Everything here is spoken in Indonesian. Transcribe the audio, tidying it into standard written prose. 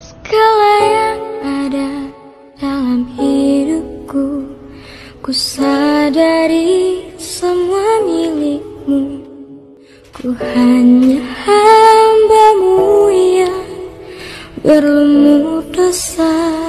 Segala yang ada dalam hidupku, ku sadari semua milikmu. Ku hanya hamba-Mu yang berlumur dosa.